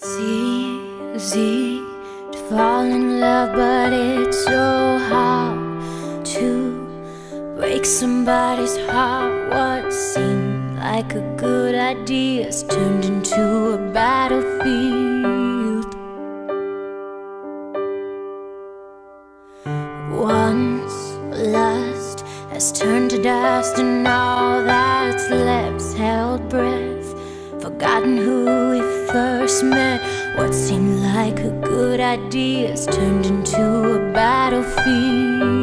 It's easy to fall in love, but it's so hard to break somebody's heart. What seemed like a good idea has turned into a battlefield. Once lust has turned to dust, and all that's left's held breath, forgotten who we first met. What seemed like a good idea has turned into a battlefield.